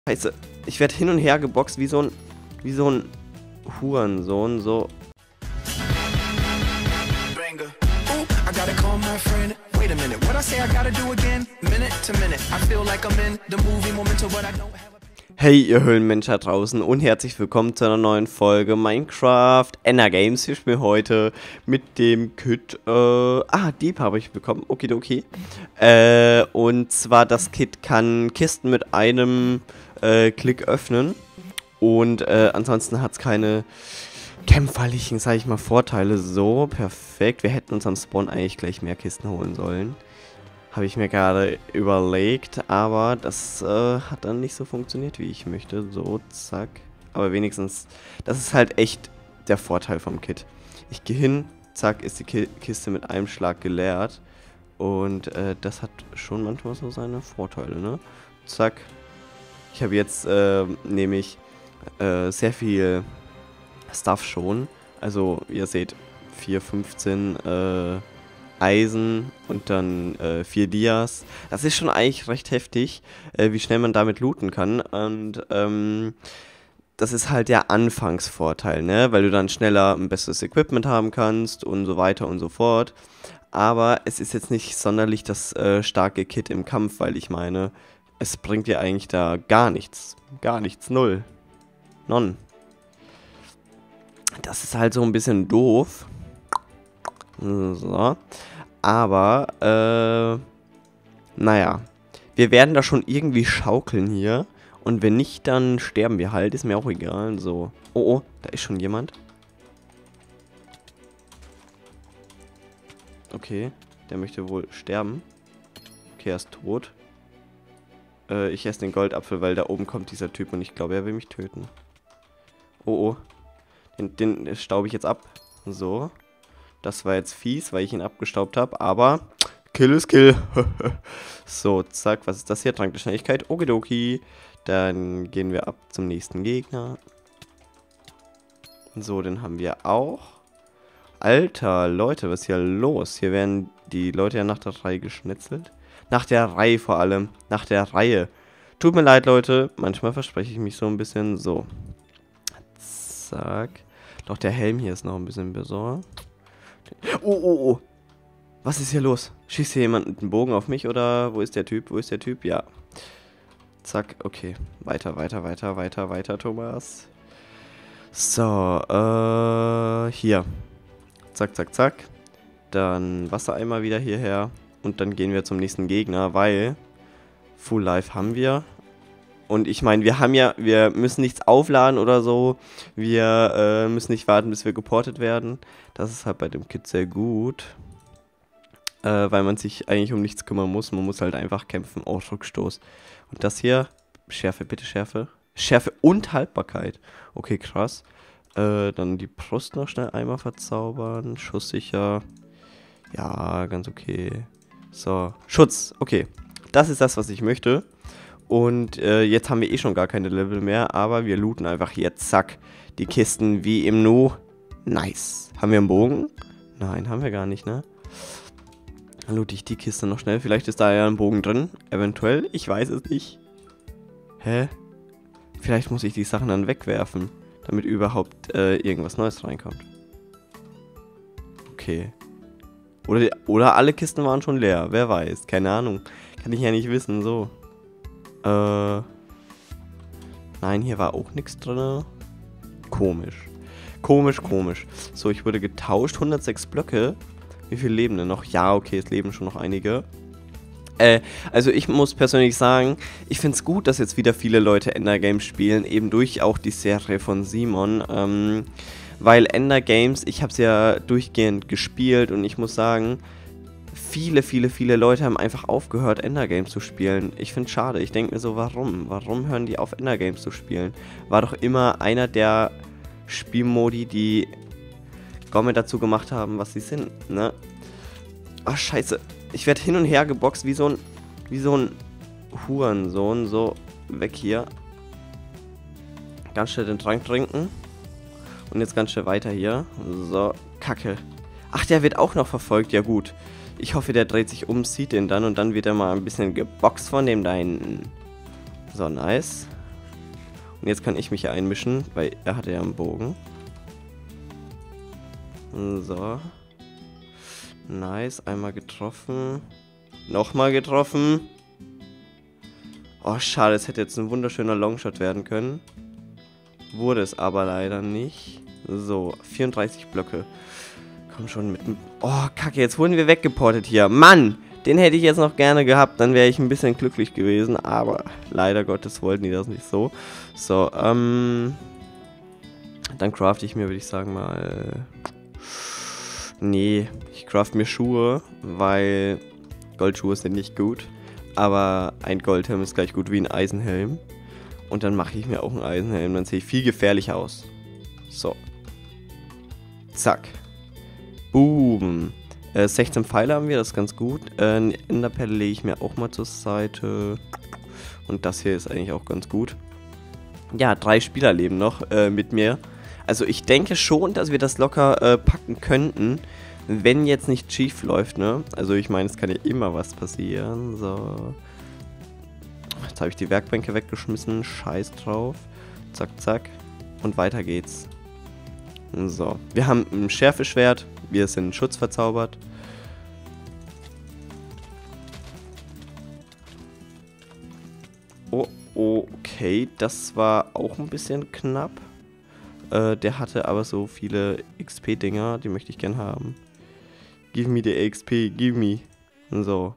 Scheiße, ich werde hin und her geboxt wie so ein Hurensohn, so. Hey, ihr Höhlenmensch da draußen und herzlich willkommen zu einer neuen Folge Minecraft Ender Games. Wir spielen heute mit dem Kit, Dieb habe ich bekommen, okidoki. Und zwar das Kit kann Kisten mit einem Klick öffnen und ansonsten hat es keine kämpferlichen, sage ich mal, Vorteile. So, perfekt. Wir hätten uns am Spawn eigentlich gleich mehr Kisten holen sollen. Habe ich mir gerade überlegt, aber das hat dann nicht so funktioniert, wie ich möchte. So, zack. Aber wenigstens, das ist halt echt der Vorteil vom Kit. Ich gehe hin, zack, ist die Kiste mit einem Schlag geleert. Und das hat schon manchmal so seine Vorteile, ne? Zack. Ich habe jetzt nämlich sehr viel Stuff schon. Also, ihr seht, 4, 15 Eisen und dann 4 Dias. Das ist schon eigentlich recht heftig, wie schnell man damit looten kann. Und das ist halt der Anfangsvorteil, ne? Weil du dann schneller ein besseres Equipment haben kannst und so weiter und so fort. Aber es ist jetzt nicht sonderlich das starke Kit im Kampf, weil ich meine, es bringt dir eigentlich da gar nichts. Gar nichts, null. Non. Das ist halt so ein bisschen doof. So. Aber, naja. Wir werden da schon irgendwie schaukeln hier. Und wenn nicht, dann sterben wir halt. Ist mir auch egal. So. Oh, oh, da ist schon jemand. Okay, der möchte wohl sterben. Okay, er ist tot. Ich esse den Goldapfel, weil da oben kommt dieser Typ und ich glaube, er will mich töten. Oh, oh. Den staube ich jetzt ab. So. Das war jetzt fies, weil ich ihn abgestaubt habe, aber Kill ist Kill. So, zack, was ist das hier? Trank der Schnelligkeit, okidoki. Dann gehen wir ab zum nächsten Gegner. So, den haben wir auch. Alter, Leute, was ist hier los? Hier werden die Leute ja nach der Reihe geschnetzelt. Nach der Reihe vor allem. Nach der Reihe. Tut mir leid, Leute. Manchmal verspreche ich mich so ein bisschen. So. Zack. Doch der Helm hier ist noch ein bisschen besser. Oh, oh, oh. Was ist hier los? Schießt hier jemand mit dem Bogen auf mich oder wo ist der Typ? Wo ist der Typ? Ja. Zack, okay. Weiter, weiter, weiter, weiter, weiter, Thomas. So, hier. Zack, zack, zack. Dann Wassereimer wieder hierher. Und dann gehen wir zum nächsten Gegner, weil Full Life haben wir. Und ich meine, wir müssen nichts aufladen oder so. Wir müssen nicht warten, bis wir geportet werden. Das ist halt bei dem Kit sehr gut. Weil man sich eigentlich um nichts kümmern muss. Man muss halt einfach kämpfen. Oh, Rückstoß. Und das hier, Schärfe, bitte Schärfe. Schärfe und Haltbarkeit. Okay, krass. Dann die Brust noch schnell einmal verzaubern. Schusssicher. Ja, ganz okay. So, Schutz. Okay, das ist das, was ich möchte. Und jetzt haben wir eh schon gar keine Level mehr, aber wir looten einfach hier, zack, die Kisten wie im Nu. Nice. Haben wir einen Bogen? Nein, haben wir gar nicht, ne? Dann loote ich die Kiste noch schnell. Vielleicht ist da ja ein Bogen drin. Eventuell. Ich weiß es nicht. Hä? Vielleicht muss ich die Sachen dann wegwerfen, damit überhaupt irgendwas Neues reinkommt. Okay. Oder alle Kisten waren schon leer. Wer weiß. Keine Ahnung. Kann ich ja nicht wissen. So. Nein, hier war auch nichts drin. Komisch. Komisch, komisch. So, ich wurde getauscht. 106 Blöcke. Wie viele leben denn noch? Ja, okay, es leben schon noch einige. Also ich muss persönlich sagen, ich finde es gut, dass jetzt wieder viele Leute Ender Games spielen. Eben durch auch die Serie von Simon. Weil Ender Games, ich habe es ja durchgehend gespielt und ich muss sagen, viele Leute haben einfach aufgehört, Ender Games zu spielen. Ich finde es schade. Ich denke mir so, warum? Warum hören die auf, Ender Games zu spielen? War doch immer einer der Spielmodi, die Gomme dazu gemacht haben, was sie sind, ne? Ach, scheiße. Ich werde hin und her geboxt wie so ein Hurensohn. So, weg hier. Ganz schnell den Trank trinken. Und jetzt ganz schnell weiter hier. So, Kacke. Ach, der wird auch noch verfolgt. Ja gut. Ich hoffe, der dreht sich um, sieht den dann und dann wird er mal ein bisschen geboxt von dem da hinten. So, nice. Und jetzt kann ich mich hier einmischen, weil er hatte ja einen Bogen. So. Nice, einmal getroffen. Nochmal getroffen. Oh, schade, es hätte jetzt ein wunderschöner Longshot werden können. Wurde es aber leider nicht. So, 34 Blöcke. Komm schon mit dem... Oh, kacke, jetzt wurden wir weggeportet hier. Mann, den hätte ich jetzt noch gerne gehabt. Dann wäre ich ein bisschen glücklich gewesen. Aber leider Gottes wollten die das nicht so. So, dann crafte ich mir, würde ich sagen, mal... Nee, ich craft mir Schuhe, weil Goldschuhe sind nicht gut. Aber ein Goldhelm ist gleich gut wie ein Eisenhelm. Und dann mache ich mir auch einen Eisenhelm, dann sehe ich viel gefährlicher aus. So. Zack. Boom. 16 Pfeile haben wir, das ist ganz gut. Eine Enderperle lege ich mir auch mal zur Seite. Und das hier ist eigentlich auch ganz gut. Ja, 3 Spieler leben noch mit mir. Also ich denke schon, dass wir das locker packen könnten, wenn jetzt nicht schief läuft, ne? Also ich meine, es kann ja immer was passieren. So. Jetzt habe ich die Werkbänke weggeschmissen. Scheiß drauf. Zack, zack. Und weiter geht's. So. Wir haben ein Schärfeschwert. Wir sind Schutz verzaubert. Oh, okay. Das war auch ein bisschen knapp. Der hatte aber so viele XP-Dinger. Die möchte ich gern haben. Give me the XP. Give me. So.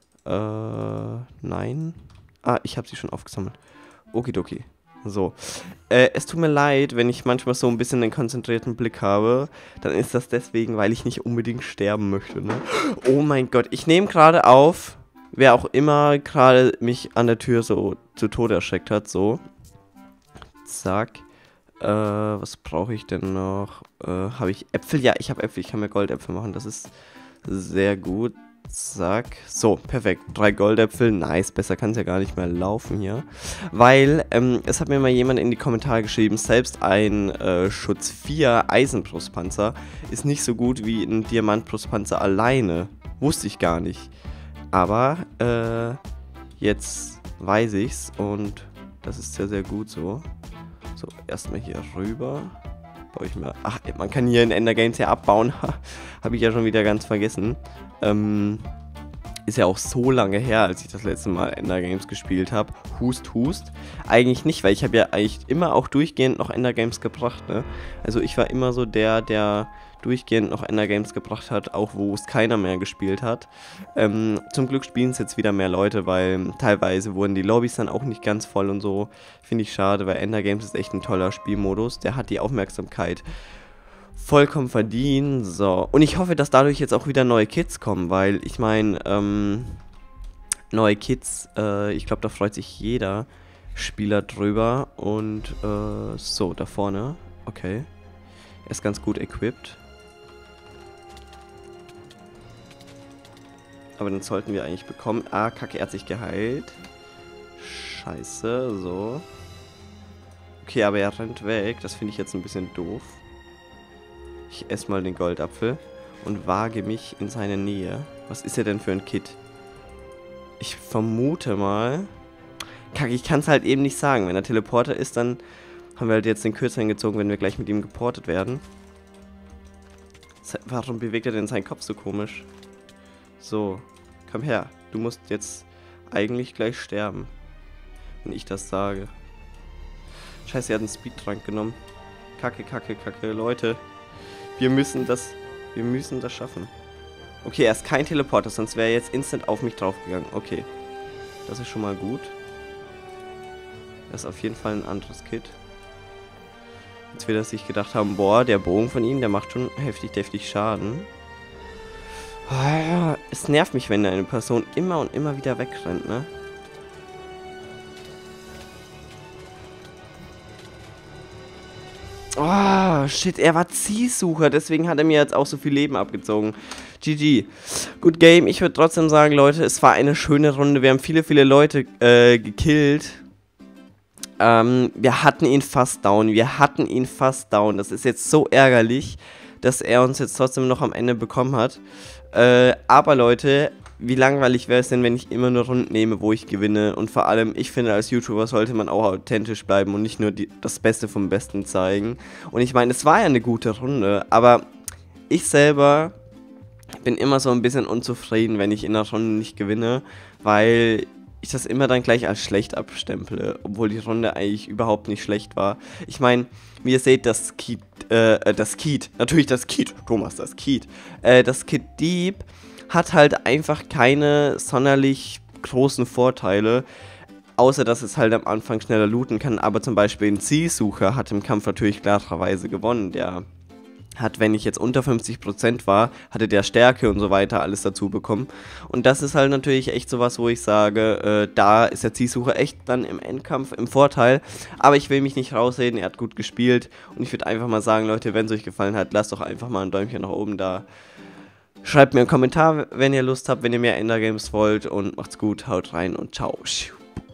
Nein. Ah, ich habe sie schon aufgesammelt. Okidoki. So. Es tut mir leid, wenn ich manchmal so ein bisschen einen konzentrierten Blick habe. Dann ist das deswegen, weil ich nicht unbedingt sterben möchte, ne? Oh mein Gott. Ich nehme gerade auf, wer auch immer gerade mich an der Tür so zu Tode erschreckt hat. So. Zack. Was brauche ich denn noch? Habe ich Äpfel? Ja, ich habe Äpfel. Ich kann mir Goldäpfel machen. Das ist sehr gut. Zack. So, perfekt. 3 Goldäpfel. Nice. Besser kann es ja gar nicht mehr laufen hier. Weil, es hat mir mal jemand in die Kommentare geschrieben, selbst ein Schutz 4 Eisenbrustpanzer ist nicht so gut wie ein Diamantbrustpanzer alleine. Wusste ich gar nicht. Aber, jetzt weiß ich's und das ist sehr, sehr gut so. So, erstmal hier rüber. Baue ich mir... Ach, man kann hier in Ender Games ja abbauen. Habe ich ja schon wieder ganz vergessen. Ist ja auch so lange her, als ich das letzte Mal Ender Games gespielt habe. Hust, hust. Eigentlich nicht, weil ich habe ja eigentlich immer auch durchgehend noch Ender Games gebracht, ne? Also ich war immer so der durchgehend noch Ender Games gebracht hat, auch wo es keiner mehr gespielt hat. Zum Glück spielen es jetzt wieder mehr Leute, weil teilweise wurden die Lobbys dann auch nicht ganz voll und so. Finde ich schade, weil Ender Games ist echt ein toller Spielmodus. Der hat die Aufmerksamkeit vollkommen verdient. So. Und ich hoffe, dass dadurch jetzt auch wieder neue Kids kommen, weil ich meine, neue Kids, ich glaube, da freut sich jeder Spieler drüber. Und so, da vorne, okay. Er ist ganz gut equipped. Aber den sollten wir eigentlich bekommen. Ah, kacke, er hat sich geheilt. Scheiße, so. Okay, aber er rennt weg. Das finde ich jetzt ein bisschen doof. Ich esse mal den Goldapfel und wage mich in seine Nähe. Was ist er denn für ein Kid? Ich vermute mal... Kacke, ich kann es halt eben nicht sagen. Wenn er Teleporter ist, dann haben wir halt jetzt den Kürzeren gezogen, wenn wir gleich mit ihm geportet werden. Warum bewegt er denn seinen Kopf so komisch? So, komm her. Du musst jetzt eigentlich gleich sterben. Wenn ich das sage. Scheiße, er hat einen Speedtrank genommen. Kacke, kacke, kacke. Leute, wir müssen das schaffen. Okay, er ist kein Teleporter, sonst wäre er jetzt instant auf mich draufgegangen. Okay, das ist schon mal gut. Das ist auf jeden Fall ein anderes Kit. Jetzt wird er sich gedacht haben, boah, der Bogen von ihm, der macht schon heftig Schaden. Es nervt mich, wenn eine Person immer und immer wieder wegrennt, ne? Oh, shit, er war Zielsucher, deswegen hat er mir jetzt auch so viel Leben abgezogen. GG. Good Game, ich würde trotzdem sagen, Leute, es war eine schöne Runde. Wir haben viele Leute gekillt. Wir hatten ihn fast down. Das ist jetzt so ärgerlich, dass er uns jetzt trotzdem noch am Ende bekommen hat. Aber Leute, wie langweilig wäre es denn, wenn ich immer nur Runden nehme, wo ich gewinne? Und vor allem, ich finde, als YouTuber sollte man auch authentisch bleiben und nicht nur das Beste vom Besten zeigen. Und ich meine, es war ja eine gute Runde, aber ich selber bin immer so ein bisschen unzufrieden, wenn ich in einer Runde nicht gewinne, weil ich das immer dann gleich als schlecht abstemple, obwohl die Runde eigentlich überhaupt nicht schlecht war. Ich meine, wie ihr seht, das Kid Dieb hat halt einfach keine sonderlich großen Vorteile, außer dass es halt am Anfang schneller looten kann, aber zum Beispiel ein Zielsucher hat im Kampf natürlich klarerweise gewonnen, der hat, wenn ich jetzt unter 50% war, hatte der Stärke und so weiter alles dazu bekommen. Und das ist halt natürlich echt sowas, wo ich sage, da ist der Zielsucher echt dann im Endkampf im Vorteil. Aber ich will mich nicht rausreden, er hat gut gespielt. Und ich würde einfach mal sagen, Leute, wenn es euch gefallen hat, lasst doch einfach mal ein Däumchen nach oben da. Schreibt mir einen Kommentar, wenn ihr Lust habt, wenn ihr mehr Endergames wollt. Und macht's gut, haut rein und ciao.